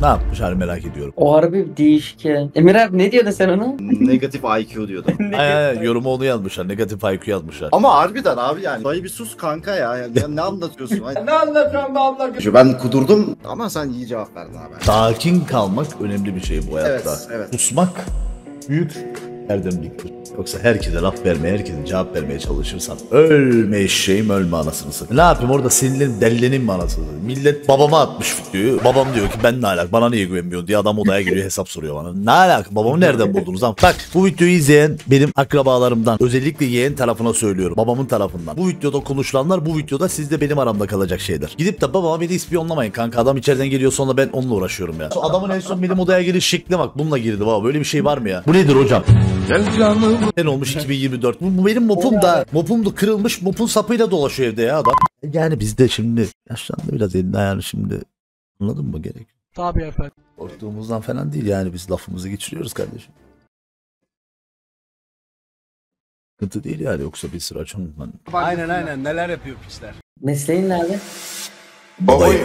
Ne yapmış hani merak ediyorum. O harbi değişik ya. Emir abi ne diyordun sen ona? Negatif IQ diyordum. Ay, yorumu onu yazmışlar. Negatif IQ yazmışlar. Ama harbiden abi yani. Dayı bir sus kanka ya. Ya ne anlatıyorsun? Ne anlatıyorum be abla? Ben kudurdum ama sen iyi cevap verdin abi. Sakin kalmak önemli bir şey bu hayatta. Evet, evet. Susmak büyük erdemliktir. Yoksa herkese laf vermeye, herkese cevap vermeye çalışırsan ölme eşeğim, ölme anasını satayım. Ne yapayım orada sinirlerim, delleneyim mi anasını satayım? Millet babama atmış videoyu. Babam diyor ki ben ne alaka, bana niye güvenmiyorsun diye adam odaya giriyor, hesap soruyor bana. Ne alaka, babamı nereden buldunuz lan? Bak bu videoyu izleyen benim akrabalarımdan, özellikle yeğen tarafına söylüyorum, babamın tarafından. Bu videoda konuşulanlar bu videoda sizde benim aramda kalacak şeyler. Gidip de babama beni ispiyonlamayın kanka, adam içeriden geliyor sonra ben onunla uğraşıyorum ya. Adamın en son benim odaya giriş şekline bak, bununla girdi baba, böyle bir şey var mı ya? Bu nedir hocam? Gel canım. Ben olmuş 2024. Bu benim mopum da. Mopum da kırılmış, mopun sapıyla dolaşıyor evde ya adam. Yani bizde şimdi yaşlandı biraz, elini ayağını şimdi. Anladın mı gerek? Tabii efendim. Korktuğumuzdan falan değil yani, biz lafımızı geçiriyoruz kardeşim. Sıkıntı değil yani, yoksa bir sıra açılmam. Aynen neler yapıyor pisler. Mesleğin nerede? Babayım.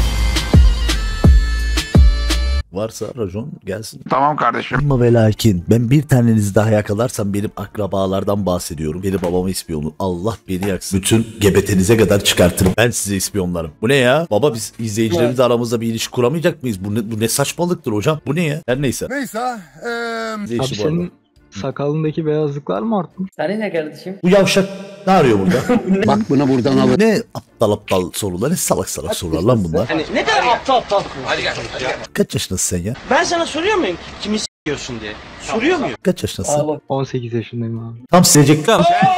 Varsa racon gelsin. Tamam kardeşim. Ama ve lakin ben bir tanenizi daha yakalarsam benim akrabalardan bahsediyorum. Benim babamı ispiyonu. Allah beni yaksın. Bütün gebetenize kadar çıkartırım. Ben size ispiyonlarım. Bu ne ya? Baba biz izleyicilerimizle aramızda bir ilişki kuramayacak mıyız? Bu ne saçmalıktır hocam? Bu ne ya? Her neyse. Neyse. Abi senin sakalındaki beyazlıklar mı artmış? Sen ne kardeşim? Bu yavşak ne arıyor burada? Bak bunu buradan al. Ne aptal sorular, ne salak sorular lan bunlar. Hani ne kadar aptal. Hadi gel. Kaç yaşındasın sen ya? Ben sana soruyor muyum kimi s***yorsun diye? Soruyor muyum? Kaç yaşındasın? Aa bak. 18 yaşındayım abi. Tam silecektim.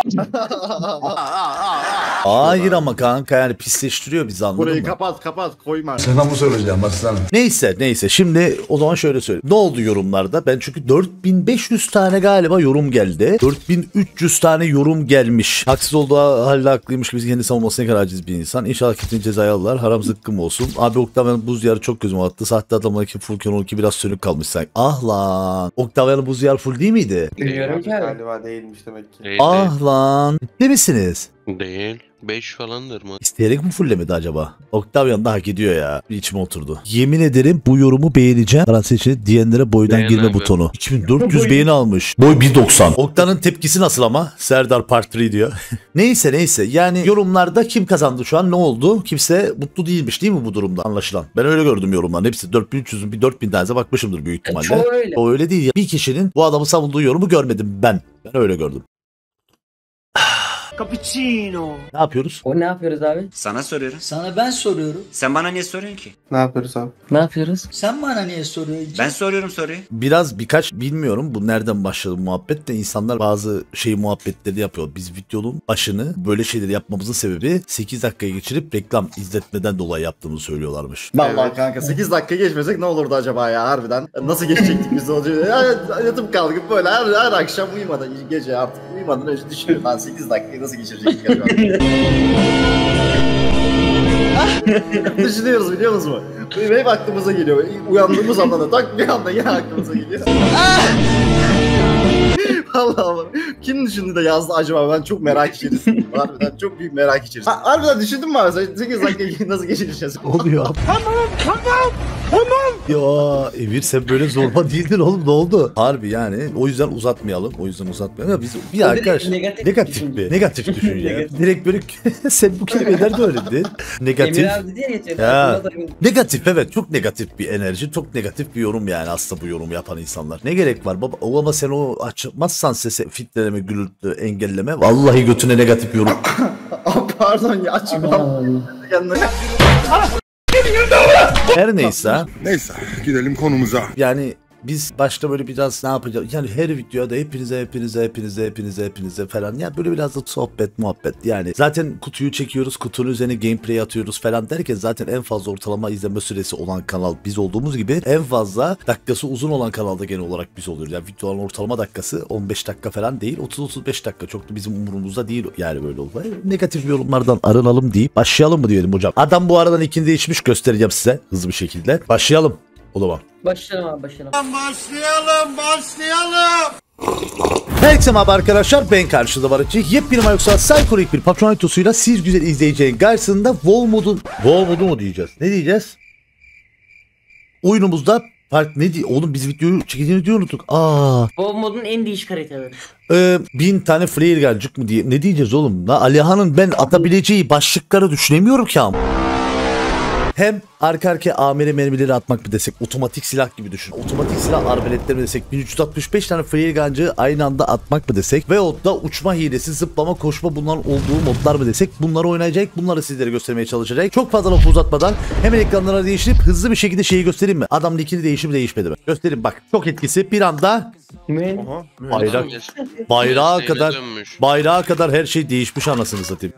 Hayır ama kanka yani pisleştiriyor bizi, anladın Burayı mı? kapat koyma. Sana mı söyleyeceğim aslanım? Neyse şimdi o zaman şöyle söyleyeyim. Ne oldu yorumlarda? Ben çünkü 4500 tane galiba yorum geldi. 4300 tane yorum gelmiş. Haksız olduğu halde haklıymış gibi kendi savunması ne kadar aciz bir insan. İnşallah kesin cezayı alırlar. Haram zıkkım olsun. Abi Octavian'ın buz diyarı çok gözüme attı. Sahte adamdaki Fulkan 12 biraz sönük kalmış sanki. Ah lan. Octavian'ın buz diyarı full değil miydi? Bilmiyorum ki abi. Galiba değilmiş demek ki. Değil, Ah lan. Ciddi misiniz? değil. 5 falandır mı? İsteyerek mi fullemedi acaba? Octavian da hak ediyor ya. Bir içime oturdu. Yemin ederim bu yorumu beğeneceğim. Parantez içinde diyenlere boydan Beğen girme abi. butonu. 2400 beğeni almış. Boy 1.90. Oktay'ın tepkisi nasıl ama? Serdar Part 3 diyor. Neyse. Yani yorumlarda kim kazandı şu an, ne oldu? Kimse mutlu değilmiş değil mi bu durumda anlaşılan? Ben öyle gördüm yorumların. Hepsi 4300'ün bir 4000 tanesi bakmışımdır büyük ihtimalle. Çoğu öyle. O öyle değil ya. Bir kişinin bu adamı savunduğu yorumu görmedim ben. Ben öyle gördüm. Cappuccino. Ne yapıyoruz? O ne yapıyoruz abi? Sana soruyorum. Sana ben soruyorum. Sen bana niye soruyorsun ki? Ne yapıyoruz abi? Ne yapıyoruz? Sen bana niye soruyorsun? Ben soruyorum soruyu. Birkaç bilmiyorum bu nereden başladı muhabbet de, insanlar bazı muhabbetleri yapıyor. Biz videonun başını böyle şeyleri yapmamızın sebebi 8 dakikaya geçirip reklam izletmeden dolayı yaptığımızı söylüyorlarmış. Vallahi kanka 8 dakika geçmesek ne olurdu acaba ya harbiden? Nasıl geçecektik biz o yatıp kalkıp böyle her akşam uyumadan, gece artık uyumadan önce düşünüyorum ben 8 dakikayı nasıl geçirecektik acaba? Düşünüyoruz biliyor musunuz? Hep aklımıza geliyor. Uyandığımız anda da tak bir anda yine aklımıza geliyor. Allah. Kim düşündü de yazdı acaba? Ben çok merak içerisindeyim. Harbiden çok büyük merak içerisindeyim. Harbiden düşündün mü abi? 8 dakika nasıl geçireceğiz? Oluyor abi. Tamam. Ya Emir sen böyle zorba değildin oğlum, ne oldu? Harbi yani o yüzden uzatmayalım. Ya biz bir arkadaş negatif düşün ya. Direkt böyle sen bu kelimeyi nerede öğrendin? Negatif. Emir abi diye geçiyor. Ya. Negatif, evet, çok negatif bir enerji, çok negatif bir yorum yani aslında bu yorumu yapan insanlar. Ne gerek var baba? Ama sen o açmazsan sese fitleleme, gürültü, engelleme. Vallahi götüne negatif yorum. Pardon ya açıklam. Her neyse. Neyse gidelim konumuza. Yani biz başta böyle biraz ne yapacağız? Yani her videoda hepinize falan. Ya böyle biraz da sohbet, muhabbet. Yani zaten kutuyu çekiyoruz, kutunun üzerine gameplay atıyoruz falan derken zaten en fazla ortalama izleme süresi olan kanal biz olduğumuz gibi en fazla dakikası uzun olan kanalda genel olarak biz oluyoruz. Yani videoların ortalama dakikası 15 dakika falan değil, 30-35 dakika. Çok da bizim umurumuzda değil yani böyle oldu. Negatif yorumlardan arınalım deyip başlayalım mı diyelim hocam? Adam bu aradan ikini değişmiş, göstereceğim size hızlı bir şekilde. Başlayalım o zaman. Başlayalım abi başlayalım. Herkese merhaba arkadaşlar, ben karşıda Barışçı. Yepyeni Mayoksa Psychorik bir patron haritosuyla siz güzel izleyeceğin karşısında Wall modu mu diyeceğiz? Ne diyeceğiz? oyunumuzda fark ne diyor? Oğlum biz videoyu çekeceğini diye unuttuk. Bu modun en değişik haritaları. 1000 tane flare gelecek mi diye. Ne diyeceğiz oğlum? Alihan'ın ben atabileceği başlıkları düşünemiyorum ki ama. Hem arka arkaya amire mermileri atmak mı desek, otomatik silah gibi düşün. Otomatik silah arbeletleri mi desek, 1365 tane flare gun'cı aynı anda atmak mı desek veyahut da uçma hilesi, zıplama, koşma bunların olduğu modlar mı desek, bunları oynayacak, bunları sizlere göstermeye çalışacak. Çok fazla lafı uzatmadan hemen ekranlara değiştirip hızlı bir şekilde şeyi göstereyim mi? Adam nickini değişti mi değişmedi mi? Göstereyim bak. Çok etkisi bir anda bayrağa kadar her şey değişmiş anasını satayım.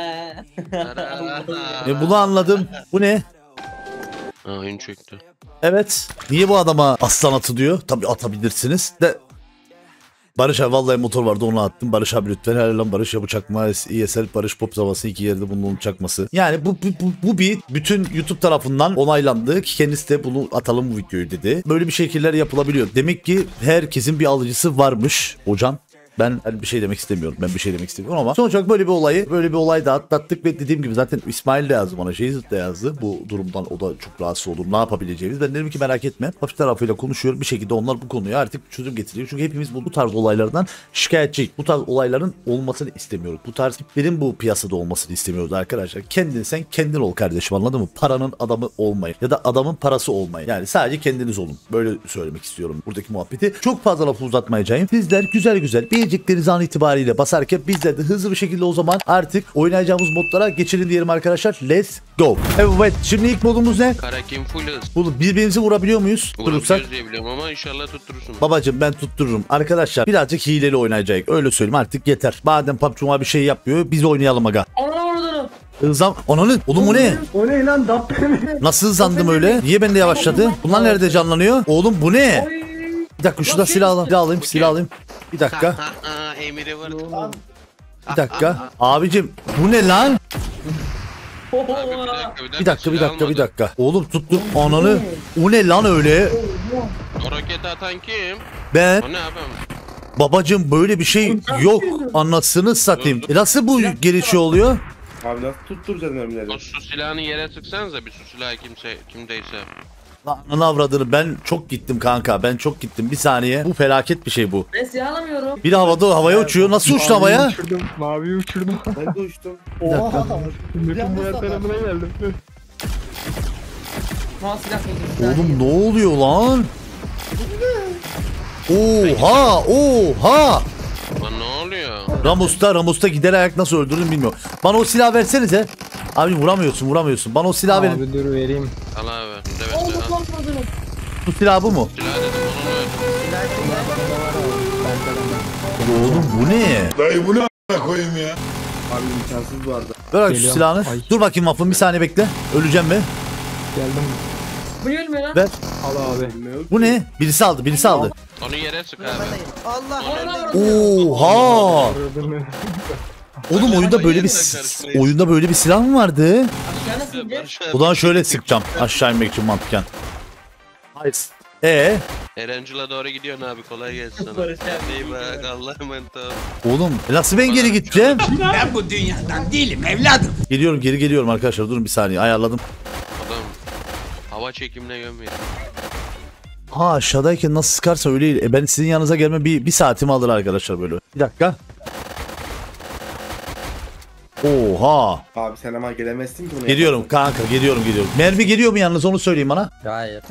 Bunu anladım. Bu ne? Oyun çöktü. Evet. Niye bu adama aslan atı diyor? Tabii atabilirsiniz de. Barış abi vallahi motor vardı onu attım. Barış abi lütfen helal lan Barış ya bu çakma ESL Barış Pop zavası iki yerde bunun çakması. Yani bu bir bütün YouTube tarafından onaylandı ki kendisi de bunu atalım bu videoyu dedi. Böyle bir şekiller yapılabiliyor. Demek ki herkesin bir alıcısı varmış hocam. Ben bir şey demek istemiyorum. Ama sonuç olarak böyle bir olay da atlattık ve dediğim gibi zaten İsmail de yazdı bana, Jezit de yazdı. Bu durumdan o da çok rahatsız olur. Ne yapabileceğimiz. Ben dedim ki merak etme. Hafif tarafıyla konuşuyorum. Bir şekilde onlar bu konuya artık çözüm getiriyor. Çünkü hepimiz bu tarz olaylardan şikayetçiyiz. Bu tarz olayların olmasını istemiyoruz. Bu tarz tiplerin bu piyasada olmasını istemiyoruz arkadaşlar. Sen kendin ol kardeşim, anladın mı? Paranın adamı olmayın. Ya da adamın parası olmayın. Yani sadece kendiniz olun. Böyle söylemek istiyorum buradaki muhabbeti. Çok fazla lafı uzatmayacağım. Sizler güzel diyecekleriniz an itibariyle basarken bizler de hızlı bir şekilde o zaman artık oynayacağımız modlara geçelim diyelim arkadaşlar. Let's go. Evet, şimdi ilk modumuz ne? Karakin full hız. Bunu birbirimizi vurabiliyor muyuz? Vurabiliyoruz diye biliyorum ama inşallah tutturursun. Babacım ben tuttururum. Arkadaşlar birazcık hileli oynayacak. Öyle söyleyeyim artık yeter. Madem PUBG'ma bir şey yapmıyor biz oynayalım aga. Hızlan. Ananı. Oğlum o ne? O ne lan? Nasıl hızlandım öyle? Niye bende yavaşladı? Bunlar nerede canlanıyor? Oğlum bu ne? Bir dakika şurada silah alayım. Bir dakika. Emiri var. Bir dakika. Abicim bu ne lan? Bir dakika. Oğlum tuttum ananı. O ne lan öyle? O roketi atan kim? Ben. O ne abim? Babacım böyle bir şey yok. Anasını satayım. Nasıl bu gelişi oluyor? Abi nasıl tutturacağız mermileri? O su silahını yere sıksanıza bir su silahı kimdeyse. Lan avradını ben çok gittim kanka. Bir saniye. Bu felaket bir şey bu. Ben silah alamıyorum. Bir havaya uçuyor. Nasıl uçtu havaya? Maviyi uçurdum. Ben de uçtum. Bütün bu yer tarafına geldim. Oğlum ne oluyor lan? Oha! Lan ne oluyor? Ramus'ta gider ayak nasıl öldürdün bilmiyorum. Bana o silah versenize. Abi vuramıyorsun. Bana o silah verin. Abi dur vereyim. Al abi. Evet. Bu silah bu mu? Silah dedim onu ver. Oğlum bu ne? Dayı bunu koyayım ya. Abi imkansız bu arada. Ver abi şu Geliyorum. silahını. Ay. Dur bakayım Waffle bir saniye bekle. Öleceğim mi? Geldim. Bu ölmüyor lan. Ver. Al abi. Bu ne? Birisi aldı. Onu yere sık abi. Oha! Oğlum oyunda böyle bir silah mı vardı? Aşağı nasıl ineceğiz? O zaman şöyle sıkacağım aşağı inmek için mantıken. Hayır. Erencil'e doğru gidiyorsun abi, kolay gelsin sana. İyi bak, Allah'a emanet ol. Oğlum nasıl ben geri gideceğim? Ben bu dünyadan değilim evladım. Geri geliyorum arkadaşlar, durun bir saniye ayarladım. Adam hava çekimine gömüyor. Ha aşağıdayken nasıl sıkarsa öyle değil. Ben sizin yanınıza gelme bir saatimi alır arkadaşlar böyle. Bir dakika. Oha. Abi sen ama gelemezsin ki bunu. Geliyorum kanka geliyorum. Mermi geliyor mu yalnız onu söyleyin bana. Hayır.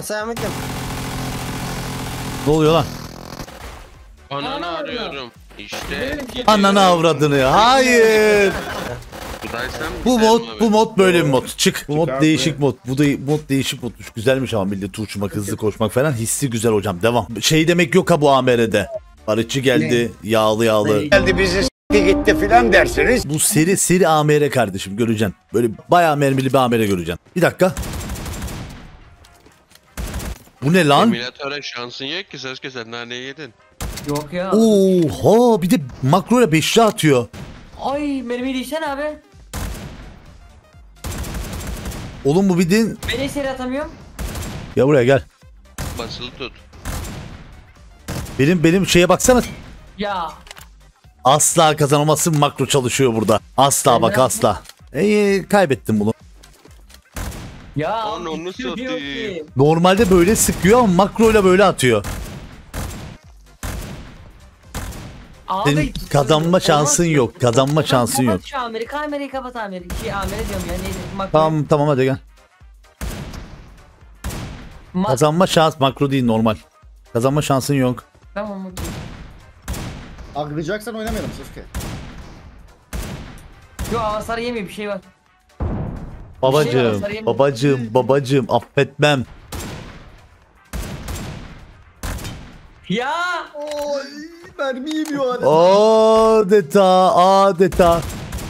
Ne oluyor lan? Ananı arıyorum. İşte. Ananı avradını. Hayır. Bu mod böyle bir mod. Çık. Bu mod abi. değişik mod. Bu mod değişik modmuş. Güzelmiş ama millet uçmak, hızlı koşmak falan hissi güzel hocam. Devam. Şey demek yok ha bu AMR'de. Barışçı geldi. Yağlı. Geldi bizi gitti filan dersiniz. Bu seri AMR kardeşim göreceksin. Böyle bayağı mermili bir AMR göreceksin. Bir dakika. Bu ne lan? Emülatöre şansın yok ki, ses keser naneyi yedin. Yok ya. Oha bir de makro ile 5'li atıyor. Ay mermiyi değişsen abi. Oğlum bu bildiğin... Ben hiç seri atamıyorum. Ya buraya gel. Basılı tut. Benim şeye baksana. Ya. Asla kazanamazsın, makro çalışıyor burada. Asla bak asla. Kaybettim bunu. Ya Onu satayım. Normalde böyle sıkıyor ama makroyla böyle atıyor. Abi, Senin kazanma şansın yok. Kazanma şansın yok. Kapat şu Amerika kapat Amerika. Amire diyorum ya neydi? Makro. Tamam hadi gel. Kazanma şans makro değil normal. Kazanma şansın yok. Tamam okey. Aglayacaksan oynamayalım Sasuke. Yo hasar yemiyor bir şey var. Babacım affetmem. Ya. Oy mermi yemiyor hala. Adeta.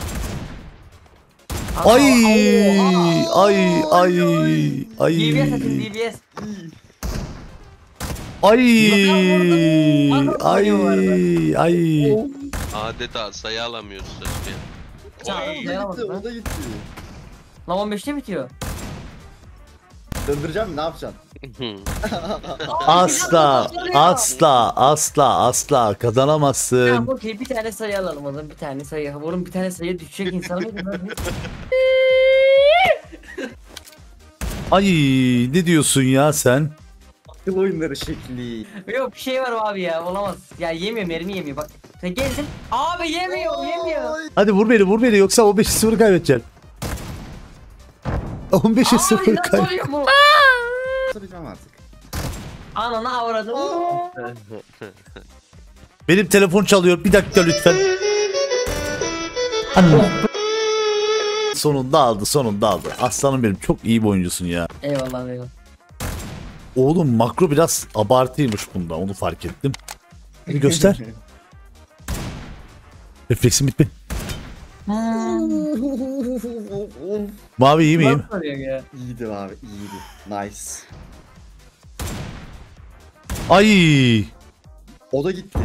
Ay. DBS atın DBS. Ay. Adeta sayı alamıyoruz Sasuke. O da gitti. Lan 15'te bitiyor. Döndüreceğim mi ne yapacaksın? Asla kazanamazsın. Ya okey bir tane sayı alalım o zaman bir tane sayı. Oğlum bir tane sayı düşecek insana mı? Ay ne diyorsun ya sen? Akıl oyunları şekli. Yok bir şey var abi ya olamaz. Ya yemiyor mermi yemiyor bak. Sen geldin. Abi yemiyor. Hadi vur beni yoksa 15'i 0 kaybedeceksin. 15'i 0 Abi nasıl kaybedeceksin. oluyor bu? Saracağım artık. Ananı avradım. Benim telefon çalıyor. Bir dakika lütfen. Anne. Sonunda aldı. Aslanım benim çok iyi bir oyuncusun ya. Eyvallah. Oğlum makro biraz abartıymış bunda. Onu fark ettim. Hadi göster. Refleksim bitti. Mavi iyi miyim? Nasıl oluyor ya? İyiydi abi iyiydi. Nice. Ay. O da gitti.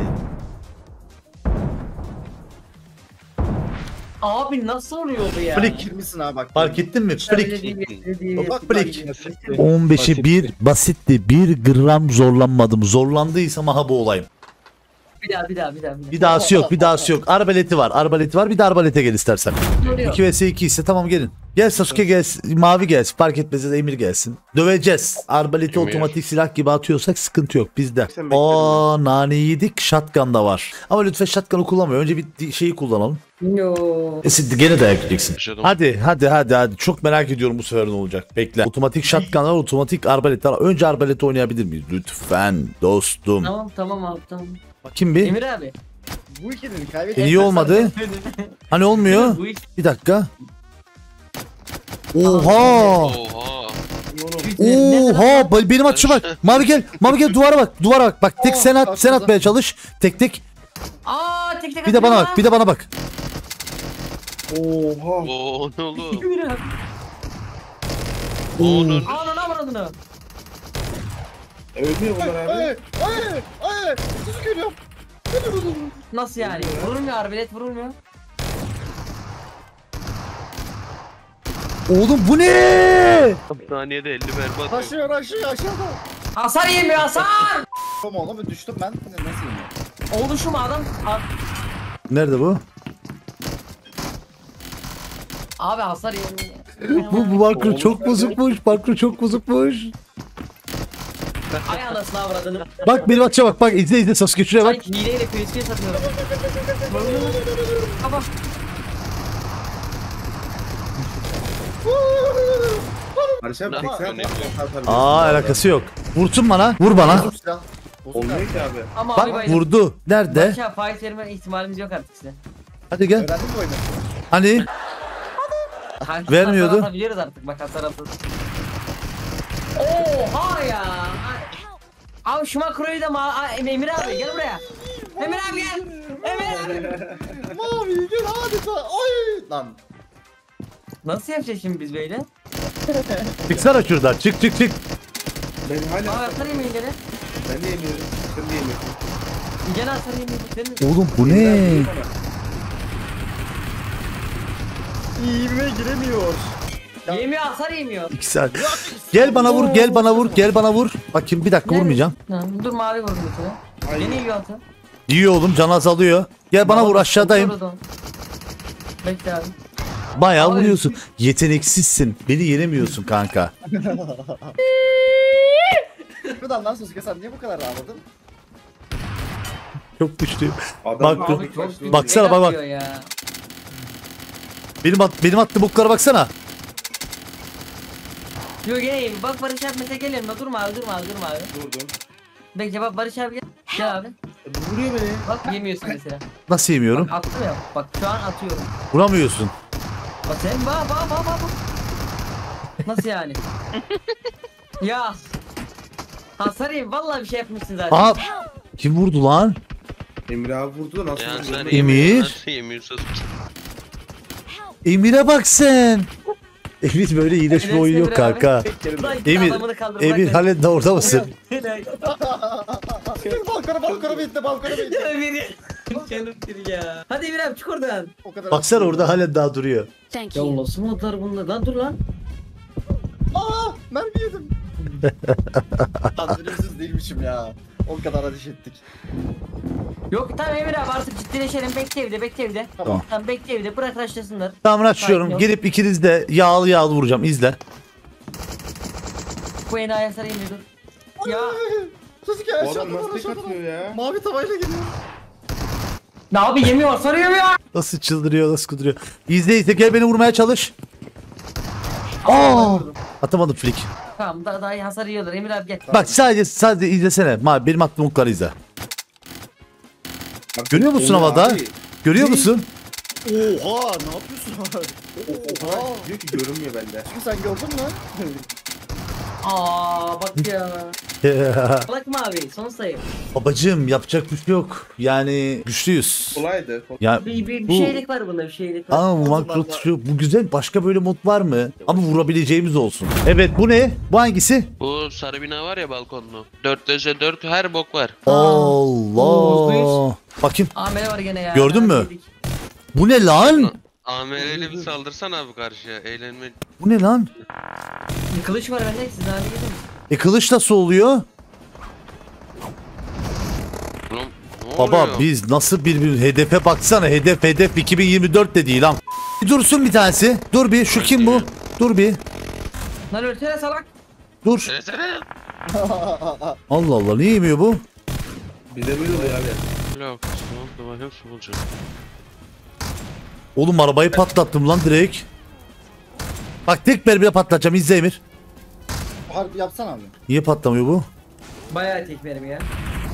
Abi nasıl oluyor bu ya? Flick. Girmişsin abi bak. Fark ettin mi? Flick. Bak, Flick. 15'e 1 basitti. 1 gram zorlanmadım. Zorlandıysam aha bu olayım. Bir daha. Bir dahası yok. Arbaleti var. Bir de arbalete gel istersen. 2 vs 2 ise tamam gelin. Gel Sasuke gelsin. Mavi gelsin. Fark etmez ya Emir gelsin. Döveceğiz. Arbaleti Emir. otomatik silah gibi atıyorsak sıkıntı yok bizde. Aa nane yedik. Shotgun da var. Ama lütfen shotgun'ı kullanma. Önce bir şeyi kullanalım. Yo. Gene dayak yiyeceksin. Yaşadım. Hadi. Çok merak ediyorum bu sefer ne olacak. Bekle. Otomatik shotgun'lar, otomatik arbaletler. Önce arbaleti oynayabilir miyiz? Lütfen dostum. Tamam abi tamam. Kim bir? Emir abi. Bu ikilinin kaybetmesi. İyi olmadı. Hani olmuyor? Bu iş. Bir dakika. Oha! Benim atışım var. Mavi gel duvara bak. Bak tek sen atmaya çalış. Tek. Aa tek. Bir de bana bak. Oha. Oo ne oldu? Emir abi. Onun Ananı avradını. Ölmüyor bunlar abi. Ay. Siz görüyorum. Nasıl yani? Vurulmuyor arbelet vurulmuyor. Oğlum bu ne? saniyede 50 mermi atıyor. Taşıyor aşağıda. Hasar yemiyor hasar. Tamam oğlum düştüm ben. Nasıl yemiyor? Oldu şu mu adam? Nerede bu? Abi hasar yemiyor. Bu makro çok bozukmuş. Ay anasını avradını. Bak benim atışa bak. İzle Sasuke şuraya bak. Sanki hileyle PSP satıyorum. Baba. Barış abi Ne tek sen yapıyorsun Alakası yok. Vursun bana. Vur bana. Bozuk silah. Olmuyor ki abi. Ama abi Bak bayıldım. vurdu. Nerede? Başka fight verme ihtimalimiz yok artık size. Hadi gel. Öğrendin mi oyunu? Hani? Vermiyordu. Hasar atabiliyoruz artık bak hasar atıyoruz. Oha ya. Abi şu makroyu da Emir abi gel buraya. Emir abi gel. Emir abi. Mavi gel adeta. Ay. Lan. Nasıl yapacağız şimdi biz böyle? Çıksana şuradan. Çık. Ben hala. Abi hasar yemeyin gene. Ben de yemiyorum. Sen de yemiyorsun. Gene hasar yemeyin. Oğlum bu ne? İğime giremiyor. Yemiyor hasar yemiyor. 2 saat. Gel bana vur. Bakayım bir dakika vurmayacağım. Dur mavi vurdu mesela. Gene yiyor hasar. Yiyor oğlum can azalıyor. Gel bana vur aşağıdayım. Bekle abi. Bayağı Abi. vuruyorsun. Yeteneksizsin. Beni yenemiyorsun kanka. Buradan lan Sasuke sen niye bu kadar ağladın? Çok güçlüyüm. Adam Bak, abi çok Çok baksana, bak, bak. atıyor ya. Benim attığım oklara baksana. Yo geleyim. Bak Barış abi mesela geliyorum. Durma abi. durdum. Bekle bak Barış abi gel. Gel abi. Vuruyor beni. Bak yemiyorsun mesela. Nasıl yemiyorum? Bak attım ya. Bak şu an atıyorum. Vuramıyorsun. Bak sen bak. Nasıl yani? Ya. Hasar yiyeyim. Vallahi bir şey yapmışsın zaten. Aa, kim vurdu lan? Emre abi vurdu da nasıl Ya vurdu? sen Emir. nasıl yemiyorsun? Emir'e bak sen. Emir böyle iyileşme oyun yok kanka. Ulan Emir, adamını kaldır, Emir bırak halen de orada mısın? Balkona bitti. Emir. Canım bir ya. Hadi Emir abi çık oradan. O kadar. Baksana orada halen daha duruyor. Thank Ya you. nasıl modlar bunlar? Lan dur lan. Aa, mermi yedim. Tanrımsız değilmişim ya. O kadar ateş ettik. Yok tamam Emir abi artık ciddileşelim. Bekle evde. Tamam. Tamam bekle evde. Bırak raşlasınlar. Tamam açıyorum. Sakin ol. Gelip ikiniz de yağlı vuracağım. İzle. Bu enayi sarayım bir dur. Ya. Sasuke O adam aşağıdan nasıl tek aşağıdan. atıyor ya? Mavi tavayla geliyor. Ne abi yemiyor sarıyor ya. Nasıl çıldırıyor, nasıl kuduruyor. İzle gel beni vurmaya çalış. Aa! Atamadım flick. Tamam daha iyi hasar yiyorlar. Emir abi gel. Bak sadece izlesene. Benim attığım okları izle. Bak, Görüyor musun Emre havada? abi, Görüyor musun? Oha ne yapıyorsun abi? Oha. Diyor ki görünmüyor bende. Çünkü sen gördün mü? Aa bak ya. Salak mı abi? Son sayı. Babacığım yapacak bir şey yok. Yani güçlüyüz. Kolaydı. Ya Bir Bu- şeylik var bunda bir şeylik var. ama bu makro tuşu bu güzel. Başka böyle mod var mı? Ama vurabileceğimiz olsun. Evet bu ne? Bu hangisi? Bu sarı bina var ya balkonlu. 4'te 4 her bok var. Allah. Bakayım. Amele var gene ya. Gördün mü? Yedik. Bu ne lan? AMR'li bir saldırsan abi karşıya. Eğlenme. Bu ne lan? Bir kılıç var bende. Siz daha ne gidiyorsunuz? Kılıç nasıl oluyor? Oğlum, ne Baba oluyor? biz nasıl bir hedefe baksana. Hedef 2024 de değil lan. Bir dursun bir tanesi. Dur bir şu kim bu? Dur bir. Lan ölsene salak. Dur. Söylesene. Allah Allah niye yemiyor bu? Bize böyle oluyor abi. Yok. Tamam da bakayım su bulacağım. Oğlum arabayı patlattım lan direkt. Bak tek mermiyle patlatacağım izle Emir. Harbi yapsana abi. Niye patlamıyor bu? Bayağı tekmerim ya.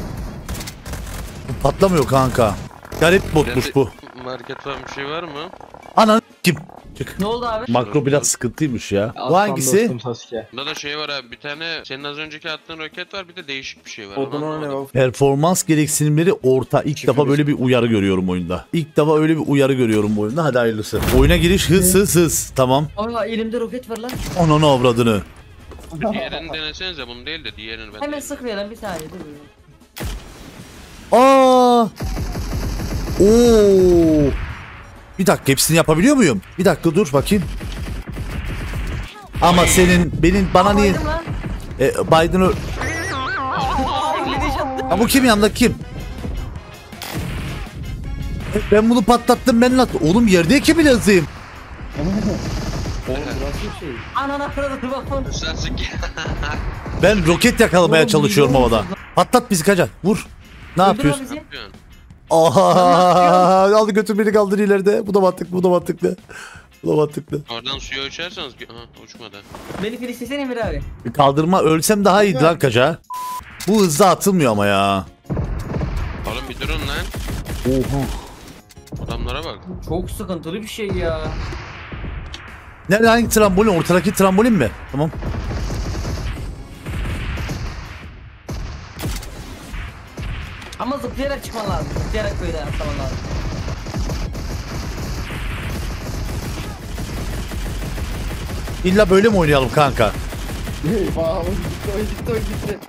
Bu patlamıyor kanka. Garip botmuş bu. Market falan bir şey var mı? Anan kim? Çık. Ne oldu abi? Makro biraz sıkıntıymış ya. Bu Aslan hangisi? dostum Sasuke. Bunda da şey var abi. Bir tane senin az önceki attığın roket var. Bir de değişik bir şey var. Odun Onu ona ne anlamadım. var? Performans gereksinimleri orta. İlk defa böyle bir uyarı görüyorum oyunda. İlk defa öyle bir uyarı görüyorum bu oyunda. Hadi hayırlısı. Oyuna giriş hız. Tamam. Aa elimde roket var lan. Ananı avradını. Diğerini denesenize bunu değil de diğerini ben. Hemen sıkmayalım bir saniye dur. Aa! Oo! Bir dakika hepsini yapabiliyor muyum? Bir dakika dur bakayım. Ama bana niye Baydım lan. Biden'ı Ha bu kim yanında kim? Ben bunu patlattım ben nasıl? Oğlum yerdeki bile hızlıyım. Anana kırıldı bak onu. Sasuke. Ben roket yakalamaya çalışıyorum havada. Patlat bizi kaca. Vur. Ne Öldür yapıyorsun? lan bizi. Yapıyorsun. Aha! Aldı götür beni kaldır ileride. Bu da mantıklı. Bu da mantıklı. Oradan suya uçarsanız... Aha uçmadı. Beni filistesene Emir abi. Kaldırma ölsem daha iyiydi lan kaca. Bu hızla atılmıyor ama ya. Oğlum bir durun lan. Oha. Adamlara bak. Çok sıkıntılı bir şey ya. Nerede hangi trambolin? Ortadaki trambolin mi? Tamam. Ama zıplayarak çıkman lazım. Zıplayarak böyle atlaman lazım. İlla böyle mi oynayalım kanka? Eyvah gitti.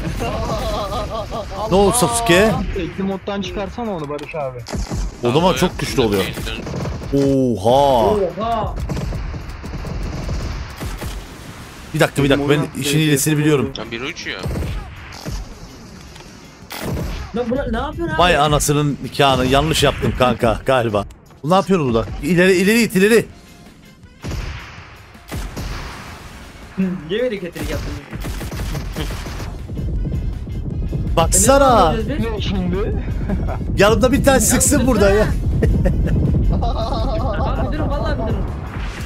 Ne oldu Sasuke? Tekli moddan çıkarsana onu Barış abi. O zaman çok güçlü oluyor. Oha. Oha. Bir dakika ben işin iyisini biliyorum. Lan biri uçuyor. Lan buna ne yapıyorsun abi? Vay anasının nikahını yanlış yaptım kanka galiba. Bu ne yapıyorsun burada? İleri it ileri. Niye böyle kötülük yaptın? Baksana. Ne şimdi? Yanımda bir tane sıksın burada ya. Abi bir durun vallahi bir durun.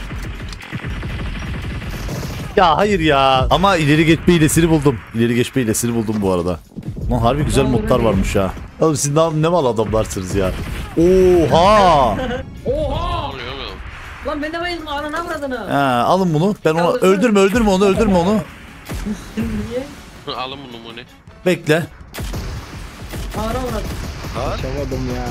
Ya hayır ya. Ama ileri geçme hilesini buldum. İleri geçme hilesini buldum bu arada. Lan harbi güzel modlar varmış ha. Oğlum siz ne mal adamlarsınız ya. Oha. Oha! Oluyor mu? Lan ben de bayıldım anana avradını. Ha, alın bunu. Ben onu öldürme onu. Niye? Alın bunu mu ne? Bekle. Ağra avradım. Kaçamadım ya.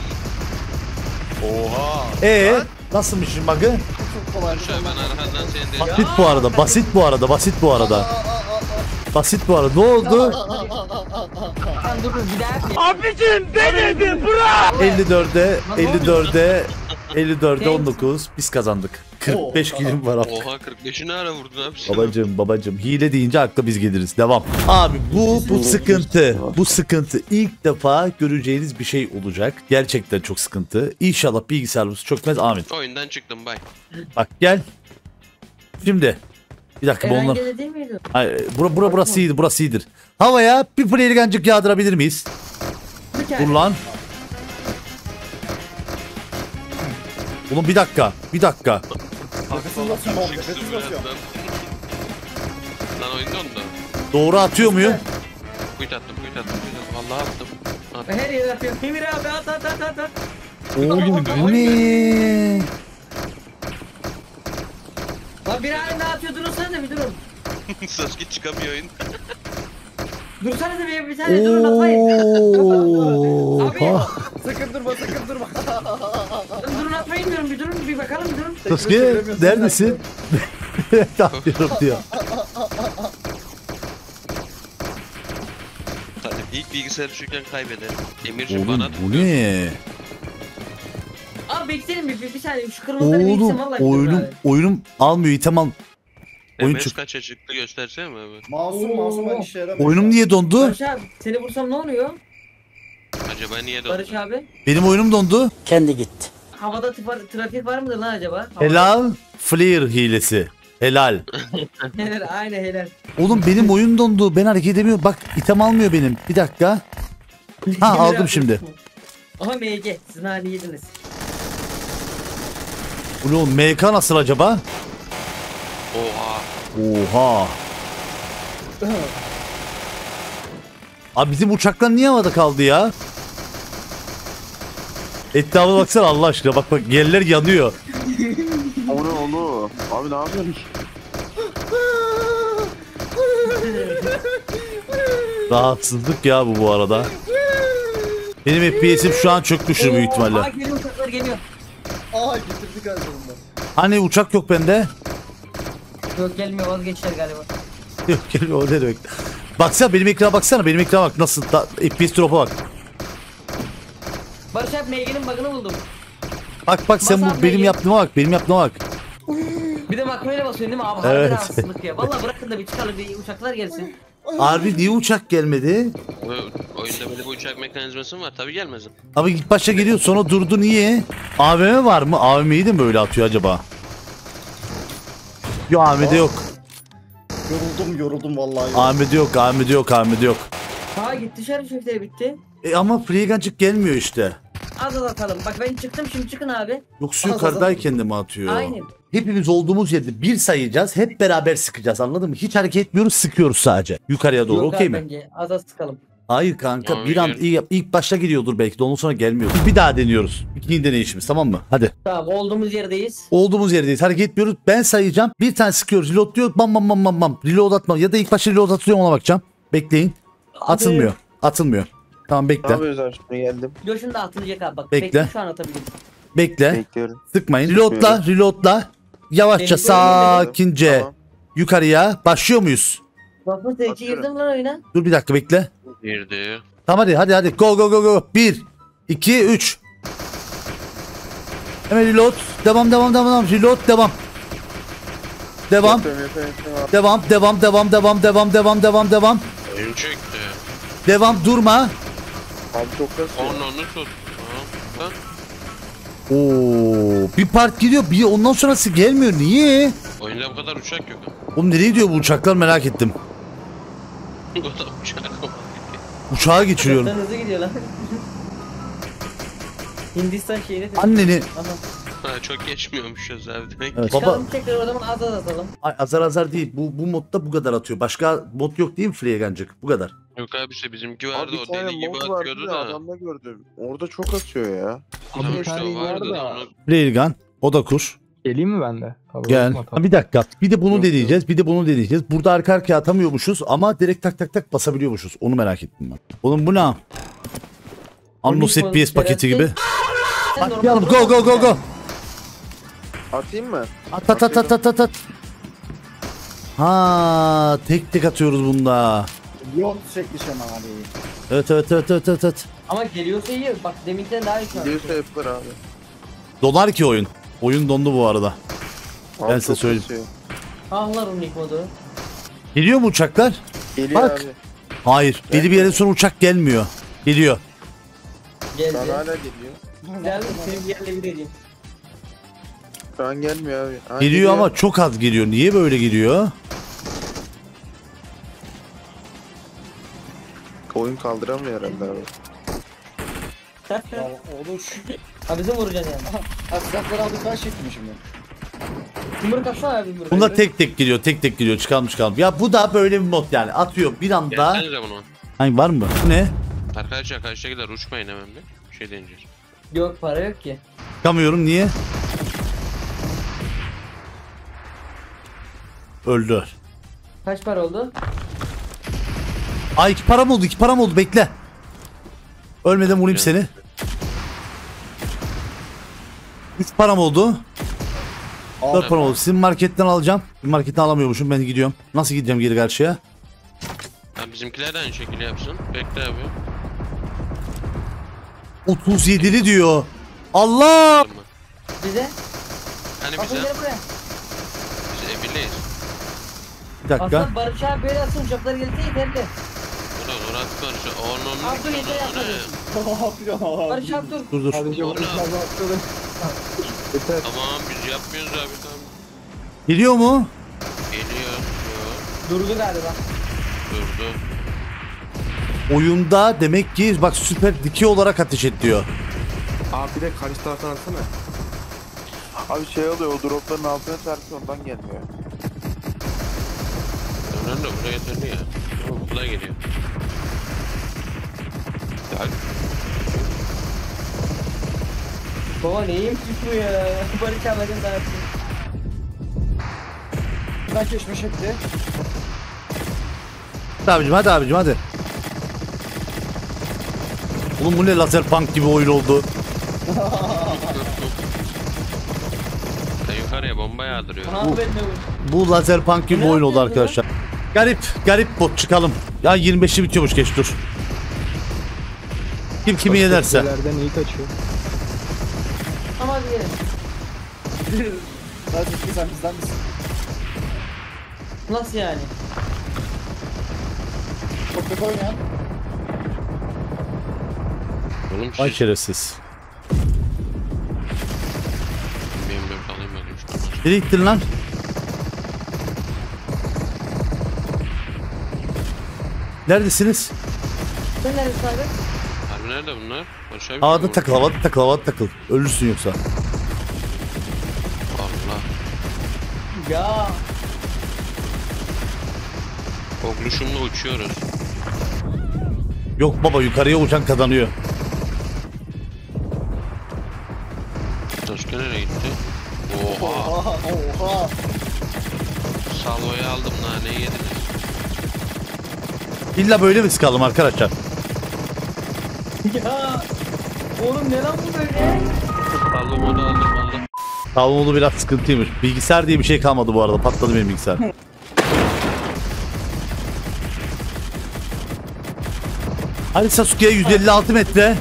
Nasılmış şimdi bug'ı? Barış abi ben arkandan seni de... Basit bu arada. Ne oldu? Lan dur gider. 54'e 19 biz kazandık. 45 kilim var abi. Oha 45'i ne ara vurdun abi sen? Babacım hile deyince akla biz geliriz. Devam. Abi bu sıkıntı. Bu sıkıntı ilk defa göreceğiniz bir şey olacak. Gerçekten çok sıkıntı. İnşallah bilgisayarımız çökmez. Amin. Oyundan çıktım bay. Bak gel. Şimdi. Bir dakika bu Eren onlar. gele değil miydi? Hayır, burası iyidir. Havaya bir freelgancık yağdırabilir miyiz? Dur lan. Oğlum bir dakika. Arkasını basıyorum oğlum. Nefes basıyorum. Lan oyunda onda. Doğru atıyor muyum? Kuyut attım. Vallahi attım. Her yere atıyorum. Emir abi at. Oğlum bu ne? Lan bir halinde atıyor durursanız da bir durun. Sasuke çıkamıyor oyun. Dursanız da bir tane durun atmayın. Abi Sakın durma. durun atmayın diyorum bir durun bir bakalım bir durun. Sasuke neredesin? Yapıyorum diyor. Hadi ilk bilgisayarı çöken kaybeder. Emirciğim bana Oğlum bu ne? Abi bekleyelim bir saniye şu kırmızıları bir gitsin vallahi. Oyunum almıyor item al. Oyun MS çık. kaça çıktı göstersene mi abi? Masum işe yaramıyor. Oyunum niye dondu? Barış abi seni vursam ne oluyor? Acaba niye dondu? Barış abi Benim oyunum dondu. Kendi gitti. havada trafik var mıdır lan acaba? Havada. Helal flare hilesi. Helal. Helal aynen helal. Oğlum benim oyun dondu. Ben hareket edemiyorum. Bak item almıyor benim. Bir dakika. Ha aldım şimdi. Aha MG siz nane yediniz. Oğlum MK nasıl acaba? Oha. Abi bizim uçaklar niye havada kaldı ya? Etrafına baksana Allah aşkına. Bak yerler yanıyor. O ne oğlum? Abi ne yapıyorsun? Rahatsızlık ya bu arada. Benim FPS'im şu an çökmüştür büyük ihtimalle. Aa geliyor uçaklar geliyor. Aa getirdik aslında. Hani uçak yok bende. Yok gelmiyor vazgeçtiler galiba. Yok geliyor o ne demek. Baksana benim ekrana baksana. Benim ekrana bak nasıl FPS drop'a bak. Barış abi MG'nin bug'ını buldum. Bak sen Bas bu abi benim MG. yaptığıma bak. Benim yaptığıma bak. Bir de makroyla basıyorsun değil mi abi? Evet. Evet. Rahatsızlık ya. Valla bırakın da bir çıkalım bir uçaklar gelsin. Harbi niye uçak gelmedi? Oyunda böyle bir uçak mekanizması mı var? Tabii gelmez. Abi ilk başta geliyor sonra durdu niye? AVM var mı? AVM'yi de mi öyle atıyor acaba? Yok AVM'de yok. Yoruldum vallahi. AVM'de yok. Ha gitti dışarı çöktüğü bitti. Ama freegancık gelmiyor işte. Az atalım. Bak ben çıktım şimdi çıkın abi. Yoksa yukarıdayken de mi atıyor? Aynen. Hepimiz olduğumuz yerde bir sayacağız. Hep beraber sıkacağız anladın mı? Hiç hareket etmiyoruz sıkıyoruz sadece. Yukarıya doğru Yok okey abi mi? bence. Az sıkalım. Hayır kanka Tamam, bir an ilk başta gidiyordur belki de ondan sonra gelmiyor. Bir daha deniyoruz. İkinci deneyişimiz tamam mı? Hadi. Tamam olduğumuz yerdeyiz. Olduğumuz yerdeyiz. Hareket etmiyoruz. Ben sayacağım. Bir tane sıkıyoruz. Reload diyor. Bam bam bam bam bam. Reload atma. Ya da ilk başta reload atılıyor ona bakacağım. Bekleyin. Atılmıyor. Tamam bekle. Ne yapıyoruz abi şimdi geldim. Coşun da atılacak abi bak. Bekle. Şu an atabilirim. Bekle. Bekliyorum. Sıkmayın. Sıkmıyorum. Reloadla. Yavaşça Bekle. sakince Tamam. yukarıya. Başlıyor muyuz? Bakın sen iki Atıyorum. girdin lan oyuna. Dur bir dakika bekle. Girdi. Tamam hadi. Go. 1, 2, 3. Hemen reload. Devam. Reload devam. Devam. Devam. Oyun çöktü. Devam durma. Abi çok kasıyor. Onu tut. Tamam. Oo, bir part gidiyor. Bir ondan sonrası gelmiyor. Niye? Oyunda bu kadar uçak yok. Oğlum nereye gidiyor bu uçaklar merak ettim. Bu kadar uçak yok. Uçağa geçiriyorum. Uçaktan hızlı gidiyor lan. Hindistan şeyine... Anneni. Aha. Ha, çok geçmiyormuşuz abi demek. Evet, baba. Çıkalım tekrar o zaman az atalım. Ay, azar azar değil. Bu modda bu kadar atıyor. Başka mod yok değil mi Freegancık? Bu kadar. Yok abi işte bizimki Abi vardı bir o tane deli gibi mod vardı atıyordu da da. adamda gördüm. Orada çok atıyor ya. Tamam bir işte tane o vardı var da da. onu. Freegan. O da kur. Geleyim mi ben de? Tabii, Gel. bakma, tabii. Ha, bir dakika. Bir de bunu Yok, deneyeceğiz. Bir de bunu deneyeceğiz. Burada arka arkaya atamıyormuşuz ama direkt tak tak tak basabiliyormuşuz. Onu merak ettim ben. Oğlum bu ne? Annos FPS paketi gibi. Atlayalım. Go go go go. Atayım mı? At at at at at at at. Ha, tek tek atıyoruz bunda. Yok sürekli şey abi. Evet evet evet evet evet. Evet. Ama geliyorsa iyi. Bak deminden daha iyi şu an. Gidiyorsa yapar abi. Donar ki oyun. Oyun dondu bu arada. Abi Ben size çok söyleyeyim. kasıyor. Ahlar onun ilk modu. Geliyor mu uçaklar? Geliyor Bak. abi. Hayır. Belli bir yerden sonra uçak gelmiyor. Geliyor. Geldi. Şu an hala geliyor. Güzel mi? Senin yerle bir edeyim. Şu an gelmiyor abi. Ha, Geliyor ama çok az geliyor. Niye böyle geliyor? Oyun kaldıramıyor herhalde abi. Olur. Ha bizi vuracaksın yani. Aslan aldı kaç çektim şimdi. Yumruk atsana abi yumruk. Bunlar tek tek geliyor. Tek tek geliyor. Çıkalmış. Ya bu da böyle bir mod yani. Atıyor bir anda. Gelsenize bunu. Hangi var mı? Bu ne? Arkadaşlar karşıya gider uçmayın hemen bir. Şey deneyeceğiz. Yok para yok ki. Çıkamıyorum. Niye? Öldü. Kaç para oldu? Ay 2 param oldu. 2 param oldu. Bekle. Ölmeden vurayım seni. 3 param oldu. 4 param oldu. Sizin marketten alacağım. Marketten alamıyormuşum. Ben gidiyorum. Nasıl gideceğim geri karşıya? Ha, bizimkiler de aynı şekilde yapsın. Bekle abi. 37'li diyor. Allah! Tamam. Bize? Hani Aslan bize? gel buraya. Biz evirleyiz. Bir dakika. Aslan Barış abi böyle atsın uçaklar gelirse yeterli. Bu da Murat Barış'a. Onun Abi dur yeter yapalım. Barış abi dur. Dur dur. Sadece Onu- uçaklar atladı. Yeter. Tamam biz yapmıyoruz abi tamam. Geliyor mu? Geliyor. Durdu galiba. Durdu. Oyunda demek ki bak süper dikey olarak ateş et diyor. Abi bir de karşı taraftan atsana. Abi şey oluyor o dropların altına çarpıyor ondan gelmiyor. Önemli de buraya yeterli ya. Tamam bu da geliyor. Ya, Baba neyim tutmuyor ya. Barış abi bakın sana atayım. Ben geçme şekli. Hadi abicim hadi abicim hadi. Oğlum bu ne lazer punk gibi oyun oldu. sen yukarıya bomba yağdırıyor. Bana haber ne vur? Bu lazer punk gibi Ne oyun oldu yapıyorsun arkadaşlar. Garip bot çıkalım. Ya 25'i bitiyormuş geç dur. Kim kimi yenerse. Ülkelerden iyi kaçıyor. Ama hadi gelin. Sadece sen bizden misin? Nasıl yani? Çok kötü oynayan. Oğlum Ay siz şerefsiz. benim alayım ben işte. Nereye gittin lan? Neredesiniz? Sen neredesin abi? Harbi nerede bunlar? Aşağı bir Havada şey mi takıl, havada takıl, havada takıl. Ölürsün yoksa. var? Allah. Ya. Ogluşumla uçuyoruz. Yok baba yukarıya uçan kazanıyor. Başka nereye gitti? Oha. Oha. Salvoyu aldım naneyi yediniz. İlla böyle mi sıkalım arkadaşlar? Ya. Oğlum ne lan bu böyle? Salvo modu aldım aldım. Savunulu biraz sıkıntıymış. Bilgisayar diye bir şey kalmadı bu arada. Patladı benim bilgisayar. Hadi Sasuke'ye 156 metre.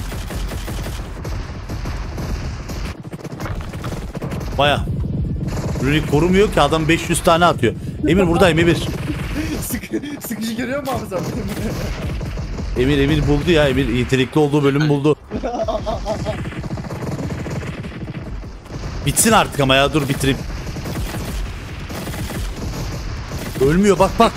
Baya. Rurik korumuyor ki adam 500 tane atıyor. Emir buradayım Emir. Sıkıcı görüyor musun abi sen? Emir buldu ya. Emir yetenekli olduğu bölümü buldu. Bitsin artık ama ya dur bitireyim. Ölmüyor bak.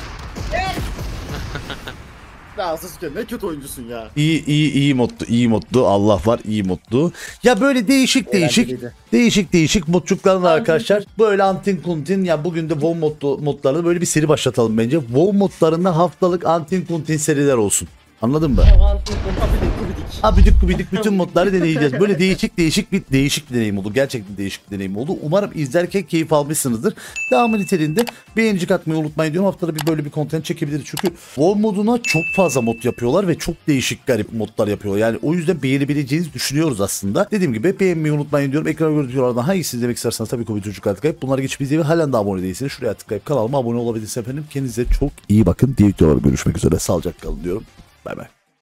Ya Sasuke ne kötü oyuncusun ya. İyi moddu. Allah var iyi moddu. Ya böyle değişik modçuklarla da arkadaşlar. Böyle antin kuntin ya bugün de WoW modlarında böyle bir seri başlatalım bence. WoW modlarında haftalık antin kuntin seriler olsun. Anladın mı? Abidik gubidik bütün modları deneyeceğiz. Böyle değişik bir deneyim oldu. Gerçekten değişik bir deneyim oldu. Umarım izlerken keyif almışsınızdır. Devamı niteliğinde beğenicik atmayı unutmayın diyorum. Haftada bir böyle bir content çekebiliriz. Çünkü WoW moduna çok fazla mod yapıyorlar ve çok değişik garip modlar yapıyorlar. Yani o yüzden beğenebileceğinizi düşünüyoruz aslında. Dediğim gibi beğenmeyi unutmayın diyorum. Ekran görüntülerden hangisini izlemek isterseniz tabii ki bir çocuk tıklayıp bunları geçip izleyin. Halen de abone değilseniz şuraya tıklayıp kanalıma abone olabilirsiniz efendim. Kendinize çok iyi bakın. Diğer videolarda görüşmek üzere. Sağlıcakla kalın diyorum. Bay bay.